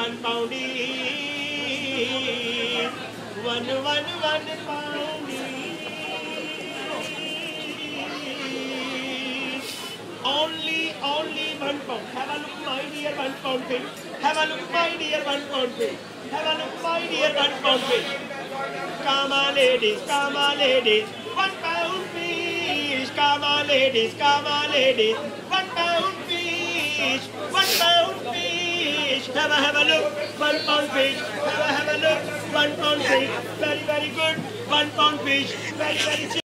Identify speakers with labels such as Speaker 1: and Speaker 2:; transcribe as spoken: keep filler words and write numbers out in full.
Speaker 1: one pound each. One, one, one pound each. Only, only one pound. Have a look, my dear, one pound fish. Have a look, my dear, one pound fish. Have a look, my dear, one pound fish. Come on, ladies, come on, ladies. One pound fish. Come on, ladies, come on, ladies. One pound fish. One pound fish. Have a, have a look. One pound fish. Have a, have a look. One pound fish. Very, very good. One pound fish. Very, very